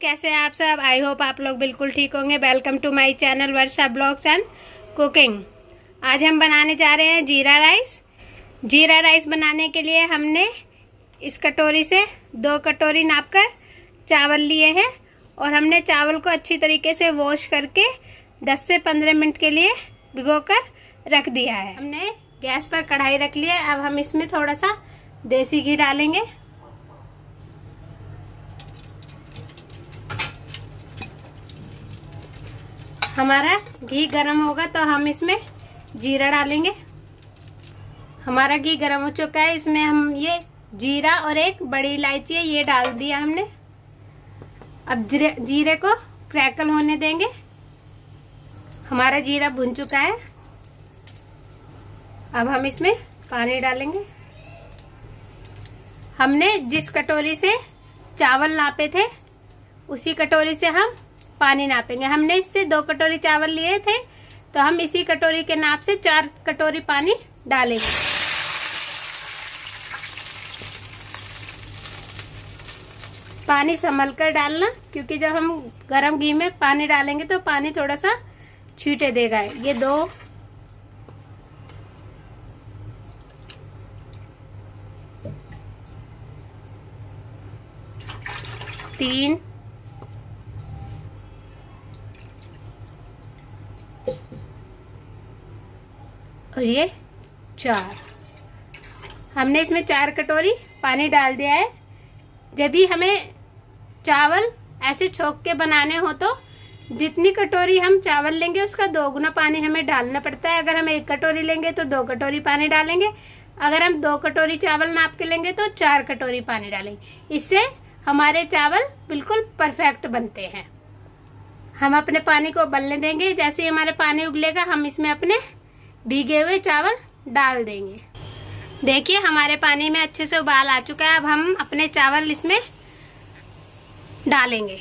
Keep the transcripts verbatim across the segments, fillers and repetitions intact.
कैसे हैं आप सब। आई होप आप लोग बिल्कुल ठीक होंगे। Welcome to my channel Varsha blogs and cooking. आज हम बनाने जा रहे हैं जीरा राइस। जीरा राइस बनाने के लिए हमने इस कटोरी से दो कटोरी नापकर चावल लिए हैं और हमने चावल को अच्छी तरीके से वॉश करके दस से पंद्रह मिनट के लिए भिगोकर रख दिया है। हमने गैस पर कढ़ाई रख लिया है। अब हम इसमें थोड़ा सा देसी घी डालेंगे। हमारा घी गरम होगा तो हम इसमें जीरा डालेंगे। हमारा घी गरम हो चुका है। इसमें हम ये जीरा और एक बड़ी इलायची है ये डाल दिया हमने। अब जीरे जीरे को क्रैकल होने देंगे। हमारा जीरा भुन चुका है। अब हम इसमें पानी डालेंगे। हमने जिस कटोरी से चावल नापे थे उसी कटोरी से हम पानी नापेंगे। हमने इससे दो कटोरी चावल लिए थे तो हम इसी कटोरी के नाप से चार कटोरी पानी डालेंगे। पानी संभल कर डालना, क्योंकि जब हम गरम घी में पानी डालेंगे तो पानी थोड़ा सा छींटे देगा। ये दो तीन और ये चार। हमने इसमें चार कटोरी पानी डाल दिया है। जब भी हमें चावल ऐसे छोक के बनाने हो तो जितनी कटोरी हम चावल लेंगे उसका दो गुना पानी हमें डालना पड़ता है। अगर हम एक कटोरी लेंगे तो दो कटोरी पानी डालेंगे। अगर हम दो कटोरी चावल नाप के लेंगे तो चार कटोरी पानी डालेंगे। इससे हमारे चावल बिल्कुल परफेक्ट बनते हैं। हम अपने पानी को उबलने देंगे। जैसे ही हमारे पानी उबलेगा हम इसमें अपने भीगे हुए चावल डाल देंगे। देखिए हमारे पानी में अच्छे से उबाल आ चुका है। अब हम अपने चावल इसमें डालेंगे।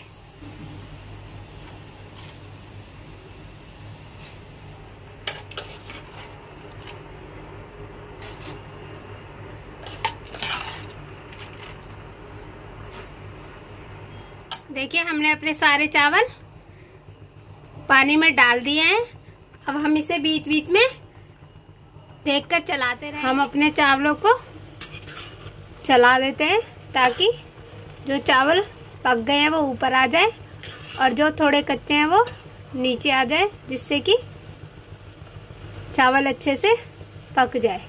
देखिए हमने अपने सारे चावल पानी में डाल दिए हैं। अब हम इसे बीच बीच में देखकर चलाते रहें। हम अपने चावलों को चला देते हैं ताकि जो चावल पक गए हैं वो ऊपर आ जाए और जो थोड़े कच्चे हैं वो नीचे आ जाए, जिससे कि चावल अच्छे से पक जाए।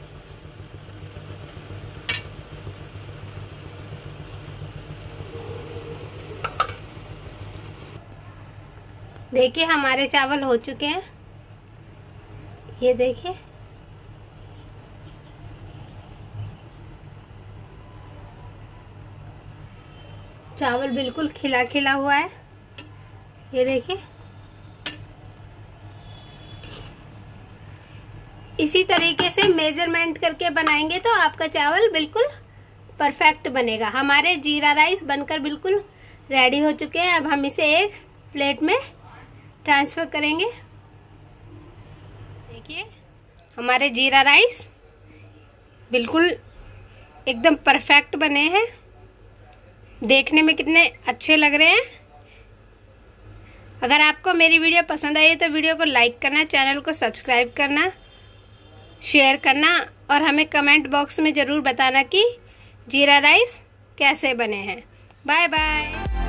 देखिए हमारे चावल हो चुके हैं। ये देखिए चावल बिल्कुल खिला खिला हुआ है। ये देखिए इसी तरीके से मेजरमेंट करके बनाएंगे तो आपका चावल बिल्कुल परफेक्ट बनेगा। हमारे जीरा राइस बनकर बिल्कुल रेडी हो चुके हैं। अब हम इसे एक प्लेट में ट्रांसफर करेंगे। देखिए हमारे जीरा राइस बिल्कुल एकदम परफेक्ट बने हैं। देखने में कितने अच्छे लग रहे हैं। अगर आपको मेरी वीडियो पसंद आई तो वीडियो को लाइक करना, चैनल को सब्सक्राइब करना, शेयर करना और हमें कमेंट बॉक्स में ज़रूर बताना कि जीरा राइस कैसे बने हैं। Bye bye.